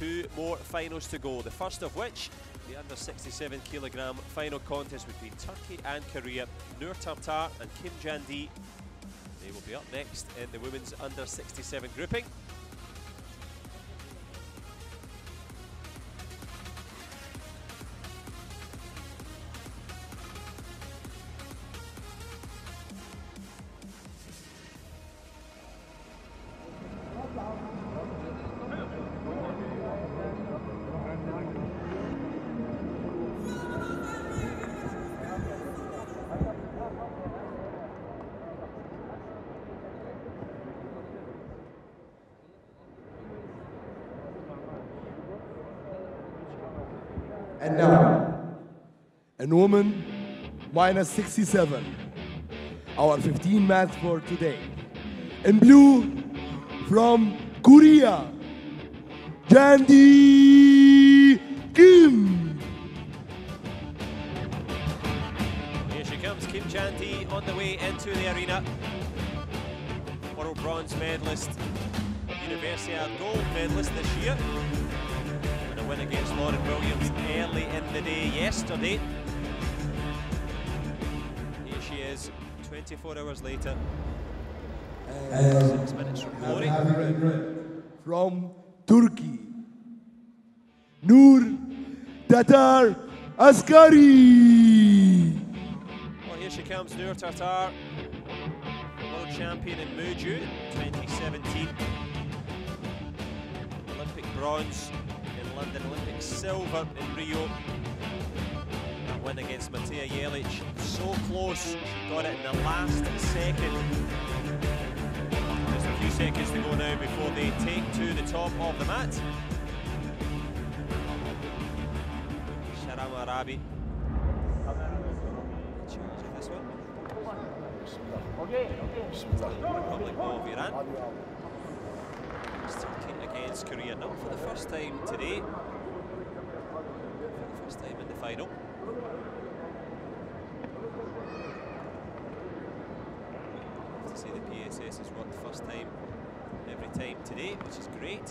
2 more finals to go. The first of which, the under 67 kilogram final contest between Turkey and Korea. Nur Tartar and Kim Jandi. They will be up next in the women's under 67 grouping. And now, in woman minus 67, our 15 match for today. In blue, from Korea, Jandi Kim. Here she comes, Kim Jandi, on the way into the arena. World bronze medalist, Universiade gold medalist this year. And a win against Lauren Williams early in the day yesterday. Here she is, 24 hours later. 6 minutes from glory. From Turkey, Nur Tartar Askari. Well, here she comes, Nur Tartar, world champion in Muju 2017. Olympic bronze in London, Olympic silver in Rio. That win against Matija Jelic, so close, she got it in the last second. Just a few seconds to go now before they take to the top of the mat. Sharam Arabi. Challenge in this one. Republic of Iran. It's Turkey against Korea, not for the first time today. For the first time in the final. To say the PSS has worked first time every time today, which is great.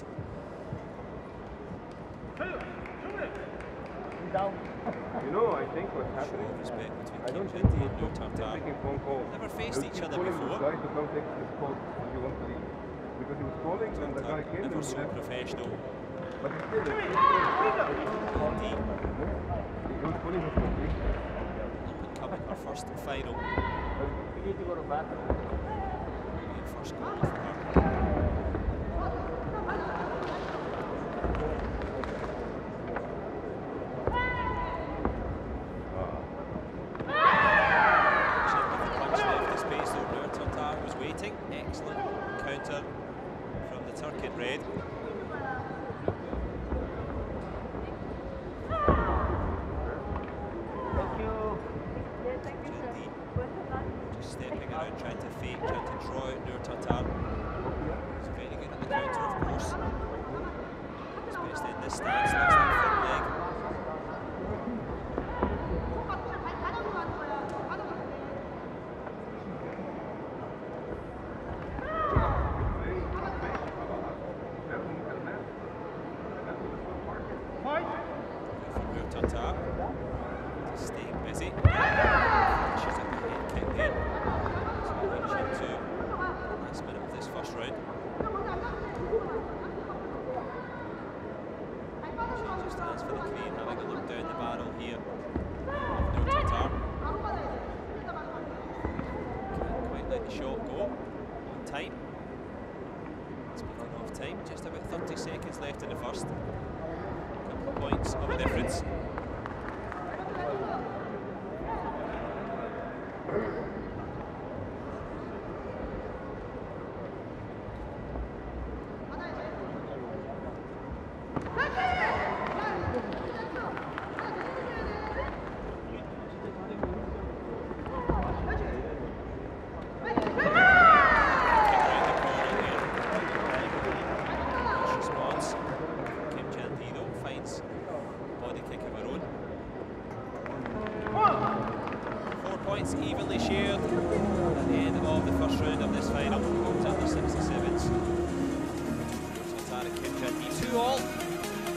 You know, I think what's happening. Show of respect between I don't Kim think Jandi and Nur Tartar. making phone calls. Never faced each other calling before. the guy to come take his call if you want to leave. Because he was calling and the guy came Never and he so left. professional. But he still Indeed. he was calling his phone. Coming her first final. We need to go to the bathroom. First goal for her. Excellent counter from the Turk in red. Jandi just stepping around, trying to fake, trying to draw out Nur Tartar. He's very good at the counter, of course. Especially in this stance, looks like front leg. Tartar staying busy. She's at the head kick there. So we'll reach into the last minute of this first round. Changes stance for the Korean, having a look down the barrel here. Nur Tartar. Can't quite let the shot go on time. Speaking of time, just about 30 seconds left in the first. Couple of points of a difference. Points evenly shared at the end of the first round of this final. It's under 67s. Tartar and Kim Jandi 2-all.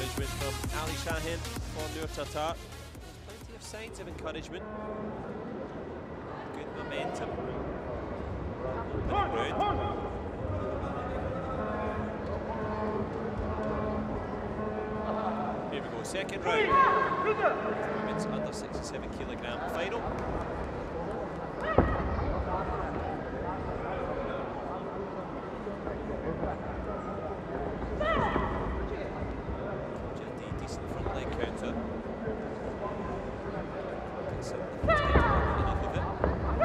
encouragement from Ali Shahin for Nur Tatar. Plenty of signs of encouragement. Good momentum. Opening round. Here we go, second round. Women's under 67 kilogram final. Decent front leg counter. Enough of it.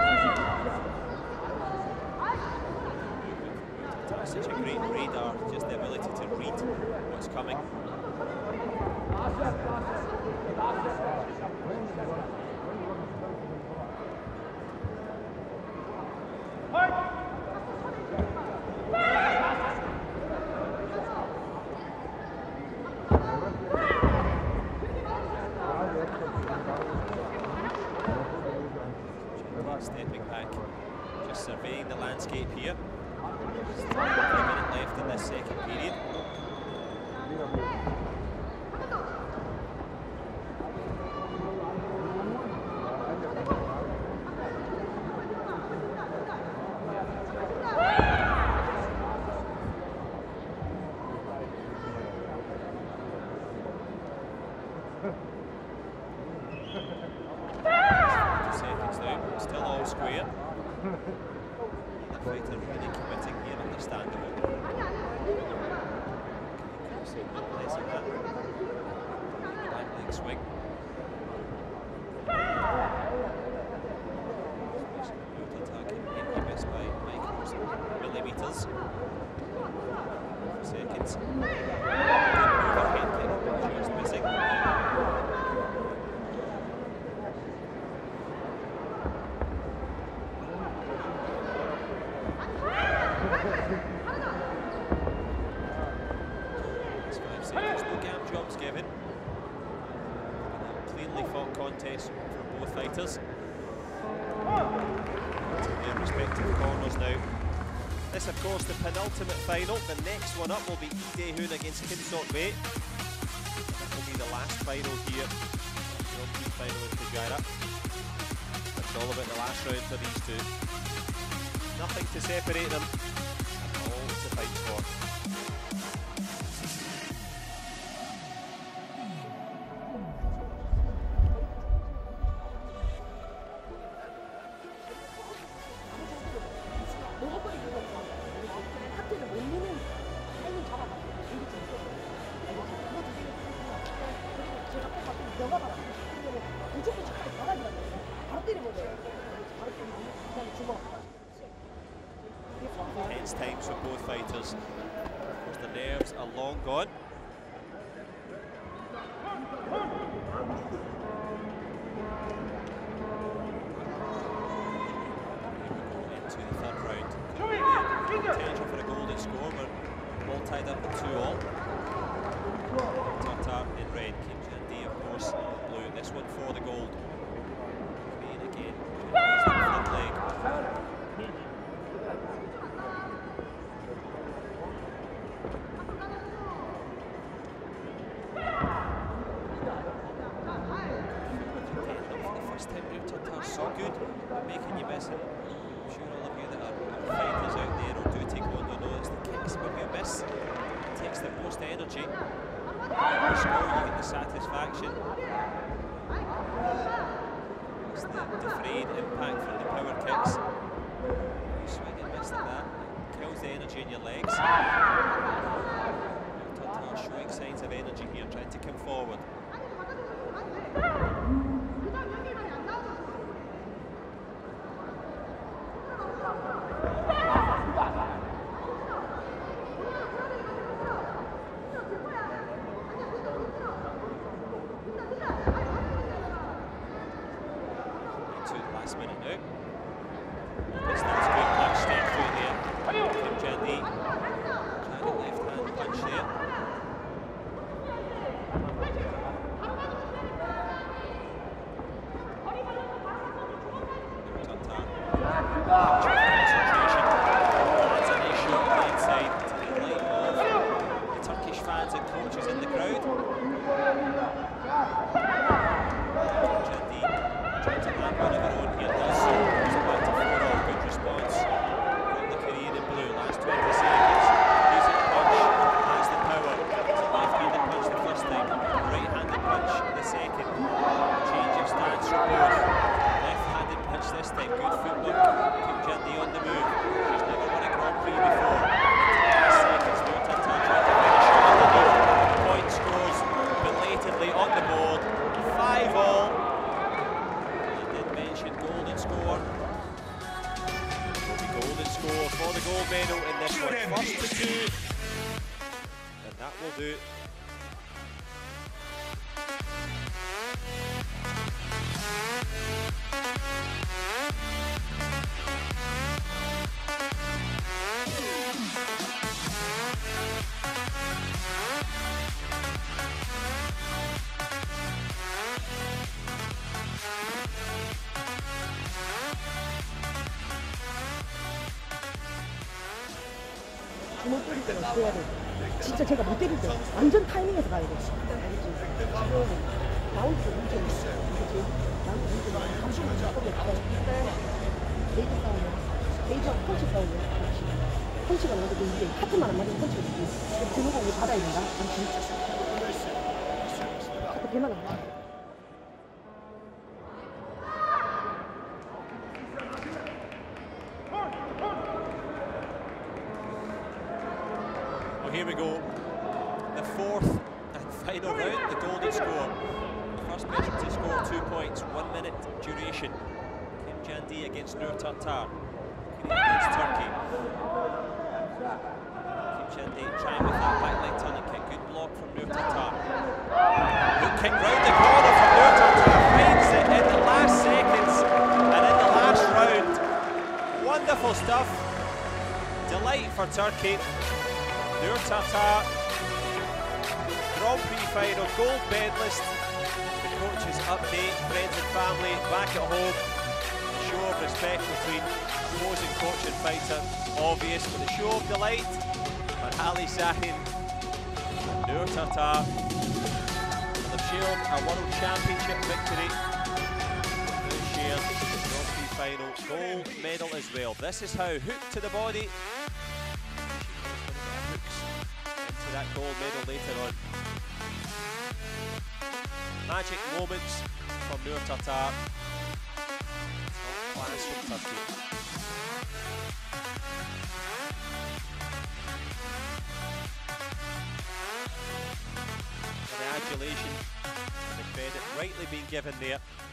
Such a great radar, just the ability to read what's coming. Stepping back, just surveying the landscape here. Just a minute left in this second period. Seconds now, still all square. The fighter really committing here, understandable. Less of that. Back leg swing. Attacking, empty miss by micros, millimetres. Seconds. Good overhead kick, just missing. It's 5 seconds, no gap jumps given. Cleanly fought contest for both fighters. To their respective corners now. This, of course, the penultimate final. The next one up will be Lee Dae-hoon against Kim Sok-wei. That will be the last final here. The Grand Prix final in Fujairah. It's all about the last round for these two. Nothing to separate them. All to fight for. Tense times for both fighters. Of course, the nerves are long gone. Into the third round. Potential for a golden score. We're all tied up at 2-all. Tatar in red, Kim Chan-dee, of course, in blue. This one for the gold. Green again. Front leg. So good, making you miss it. I'm sure all of you that are fighters out there or do taekwondo know it's the kicks when you miss. It takes the most energy. You score, you get the satisfaction. It's the frayed impact from the power kicks. You swing and miss like that, it kills the energy in your legs. Tatar showing signs of energy here, trying to come forward. Last minute now. That's a good punch step through there. Kim Chan-dee trying a left hand punch there. score for the gold medal in this one. First to 2, and that will do. 못 때릴 때가 있어야 돼. 진짜 제가 못 때릴 때 완전 타이밍에서 가야 돼. 알겠지? 지금 바운드도 엄청 있어. 그치? 나한테 엄청 감수가 거기 없어. 게이지 싸우면 게이지하고 펀치 싸우면 그렇지. 펀치가 나도 이게 카트만 안 맞으면 펀치가 되지. 드는 거 우리 받아야 된다. 알지? 카트 개만 안 봐. Well, here we go. The fourth and final round, the golden score. First person to score 2 points, 1 minute duration. Kim Jandi against Nur Tartar. Against Turkey. Kim Jandi trying with that back leg turning kick. Good block from Nur Tartar. Good kick round the corner from Nur Tartar. Finds it in the last seconds and in the last round. Wonderful stuff. Delight for Turkey. Nur Tartar, Grand Prix final, gold medalist. The coaches update, friends and family back at home. A show of respect between opposing coach and fighter, obvious, but a show of delight for Ali Sahin and Nur Tartar. They've shared a World Championship victory. They shared the Grand Prix final gold medal as well. This is how hooked to the body. That gold medal later on. Magic moments from Nur Tartar. Top class from Turkey. And the adulation and the credit rightly being given there.